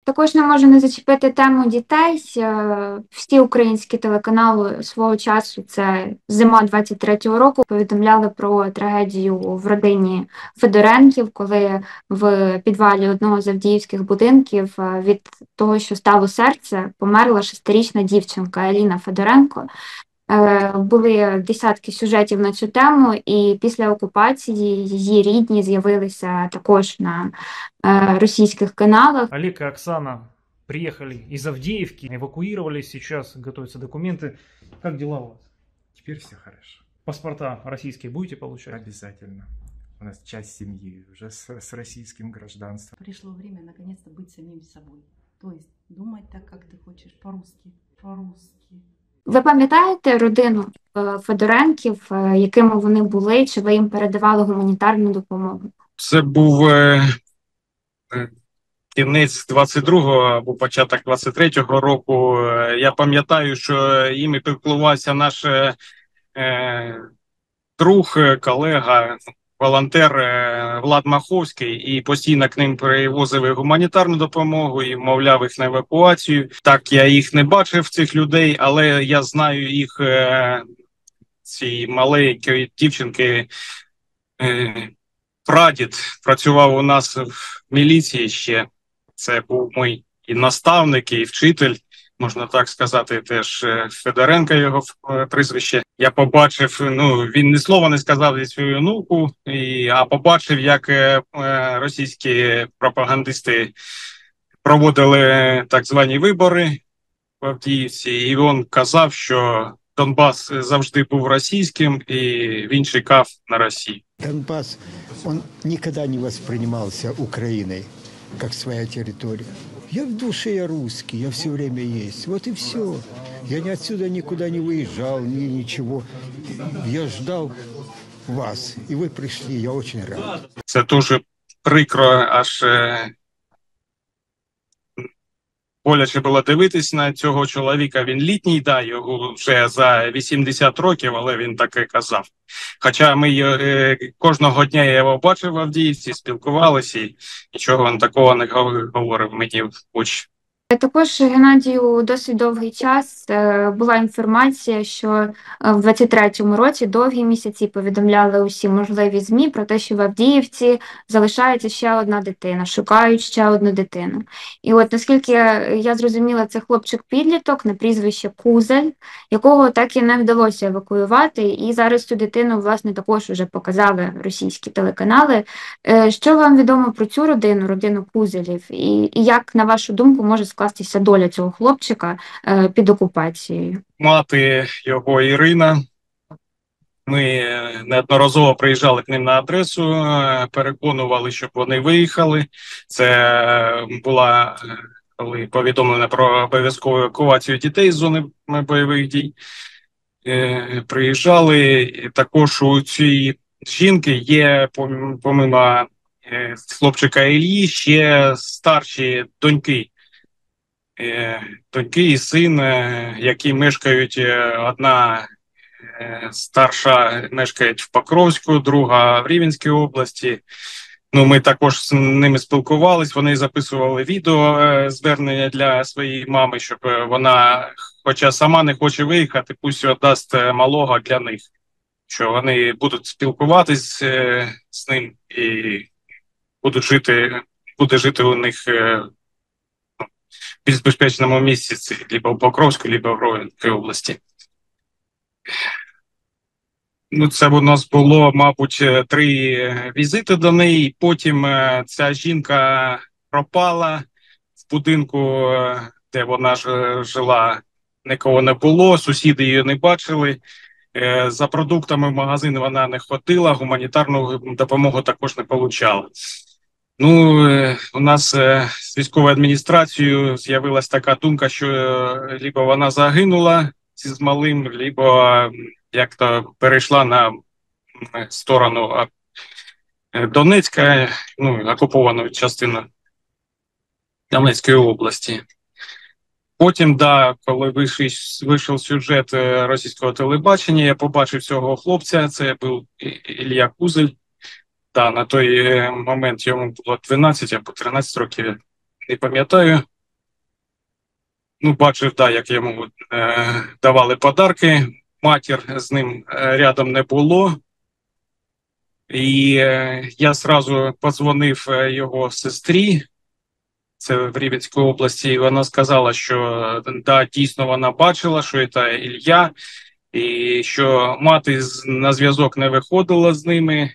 Також не можу не зачепити тему дітей. Всі українські телеканали свого часу, це зима 23-го року, повідомляли про трагедію в родині Федоренків, коли в підвалі одного з авдіївських будинків від того, що стало серце, померла шестирічна дівчинка Еліна Федоренко. Були десятки сюжетів на цю тему, і після окупації її рідні з'явилися також на російських каналах. Олег и Оксана приехали из Авдеевки, эвакуировались, сейчас готовятся документы. Как дела у вас? Теперь все хорошо. Паспорта российские будете получать? Обязательно. У нас часть семьи уже с российским гражданством. Пришло время наконец-то быть самим собой. То есть думать так, как ты хочешь, по-русски. По-русски. Ви пам'ятаєте родину Федоренків, якими вони були, чи ви їм передавали гуманітарну допомогу? Це був кінець 22-го або початок 23-го року. Я пам'ятаю, що їм піклувався наш друг, колега, волонтер Влад Маховський, і постійно к ним привозили гуманітарну допомогу і вмовляв їх на евакуацію. Так, я їх не бачив, цих людей, але я знаю їх, ці маленькі дівчинки. Прадід працював у нас в міліції ще. Це був мій і наставник, і вчитель, можна так сказати, теж Федоренко його прізвище. Я побачив, він ні слова не сказав зі свою онуку, а побачив, як російські пропагандисти проводили так звані вибори в Авдіївці, і він казав, що Донбас завжди був російським, і він чекав на Росію. Донбасс, он никогда не воспринимался Украиной как своя территория. Я в душе я русский, я все время есть. Вот и все. Я ни отсюда никуда не выезжал, ничего. Я ждал вас, и вы пришли, я очень рад. Це дуже прикро, аж боляче було дивитись на цього чоловіка. Він літній, да, його вже за 80 років, але він таке казав. Хоча ми кожного дня я його бачив в Авдіївці, спілкувалися, і нічого він такого не говорив мені в очі. Також, Геннадію, досить довгий час була інформація, що в 23-му році довгі місяці повідомляли усі можливі ЗМІ про те, що в Авдіївці залишається ще одна дитина, шукають ще одну дитину. І от, наскільки я зрозуміла, це хлопчик-підліток на прізвище Кузель, якого так і не вдалося евакуювати, і зараз цю дитину, власне, також вже показали російські телеканали. Що вам відомо про цю родину Кузелів, і як, на вашу думку, може скластися доля цього хлопчика під окупацією? Мати його Ірина. Ми неодноразово приїжджали к ним на адресу, переконували, щоб вони виїхали. Це була, коли повідомлено про обов'язкову евакуацію дітей з зони бойових дій. Приїжджали. Також у цій жінки є, помимо хлопчика Іллі, ще старші доньки. Доньки і син, які мешкають, одна старша мешкає в Покровську, друга в Рівненській області. Ми також з ними спілкувались, вони записували відео звернення для своєї мами, щоб вона, хоча сама не хоче виїхати, пусть віддасть малого для них, що вони будуть спілкуватись з ним і буде жити у них в безпечному місці, либо в Покровську, либо в Рівненській області. Це у нас було, мабуть, 3 візити до неї. Потім ця жінка пропала в будинку, де вона жила, нікого не було, сусіди її не бачили. За продуктами в магазин вона не ходила, гуманітарну допомогу також не отримала. У нас з військовою адміністрацією з'явилася така думка, що либо вона загинула з малим, либо як-то перейшла на сторону Донецька, окуповану частину Донецької області. Потім, коли вийшов сюжет російського телебачення, я побачив цього хлопця, це був Ілля Кузель. На той момент йому було 12 або 13 років, не пам'ятаю. Ну, бачив, да, як йому давали подарки. Матір з ним рядом не було. І я зразу подзвонив його сестрі, це в Рівненській області, і вона сказала, що да, дійсно вона бачила, що це Ілля, і що мати на зв'язок не виходила з ними.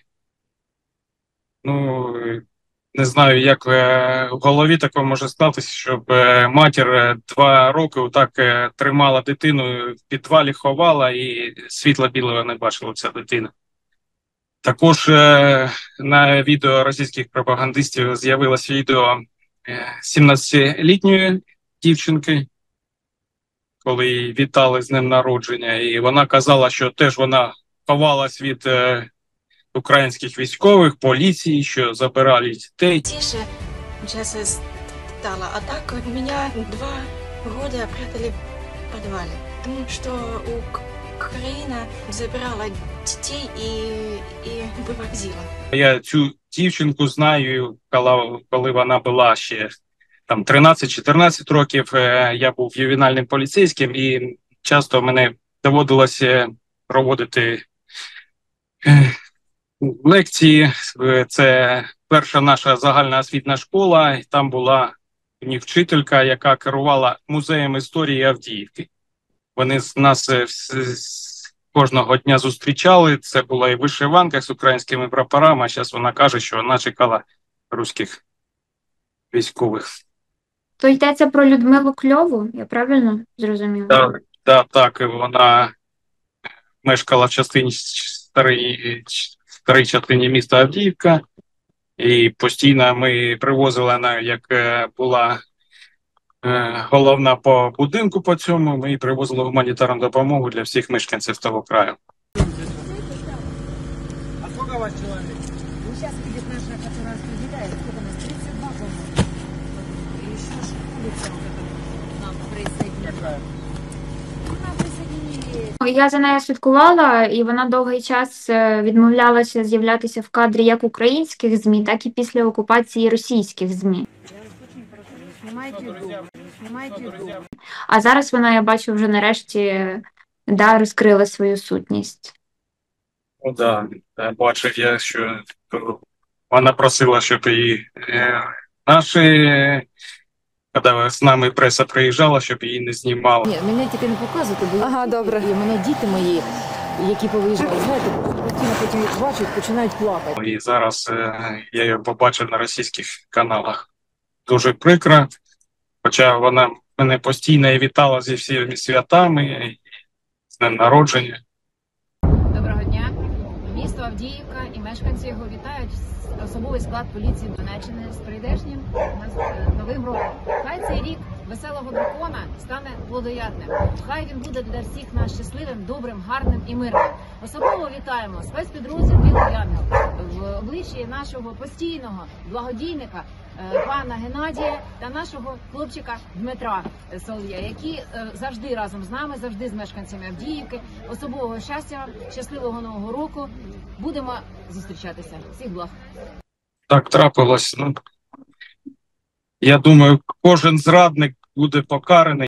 Ну, не знаю, як в голові таке може статися, щоб матір 2 роки отак тримала дитину, в підвалі ховала і світла білого не бачила ця дитина. Також на відео російських пропагандистів з'явилось відео 17-літньої дівчинки, коли її вітали з днем народження, і вона казала, що теж вона ховалась від українських військових, поліції, що забирали дітей. Тише сейчас стало, а так меня 2 года прятали в подвале, потому что Украина забирала детей и вывозила. Я цю дівчинку знаю, коли вона була ще там 13-14 років. Я був ювенальним поліцейським, і часто мене доводилося проводити лекції. Це перша наша загальна освітня школа, і там була у них вчителька, яка керувала музеєм історії Авдіївки. Вони нас кожного дня зустрічали, це була і вишиванка з українськими прапорами, а зараз вона каже, що вона чекала руських військових. То йдеться про Людмилу Кльову, я правильно зрозуміла? Так, вона мешкала в частині старій частині міста Авдіївка, і постійно ми привозили вона, як була головна по будинку по цьому, ми привозили гуманітарну допомогу для всіх мешканців того краю. А сколько у вас человек? Ну, сейчас видит наша, которая распределяет, сколько у нас, 32, по-моему. И еще ж улица вот эта нам присоединили. Нам присоединили. Я за нею слідкувала, і вона довгий час відмовлялася з'являтися в кадрі як українських ЗМІ, так і після окупації російських ЗМІ. А зараз вона, я бачу, вже нарешті розкрила свою сутність. Ну да, бачив я, що вона просила, щоб її наші, коли з нами преса приїжджала, щоб її не знімали. Ні, мене тільки не показувати, бо добре. І мене діти мої, які повиїжджали, знаєте, постійно потім їх бачать, починають плакати. І зараз я її побачив на російських каналах. Дуже прикро, хоча вона мене постійно і вітала зі всіми святами, з днем народження. Доброго дня. Місто Авдіївка і мешканці його вітають особовий склад поліції Донеччини з прийдешнім Новим роком. Хай цей рік веселого дракона стане плодоядним. Хай він буде для всіх нас щасливим, добрим, гарним і мирним. Особливо вітаємо спецпідрозділ «Білий Янгол» в обличчі нашого постійного благодійника пана Геннадія та нашого хлопчика Дмитра Солов'я, які завжди разом з нами, завжди з мешканцями Авдіївки. Особливого щастя, щасливого Нового року. Будемо зустрічатися. Всіх благ. Так трапилось. Ну, я думаю, кожен зрадник буде покараний.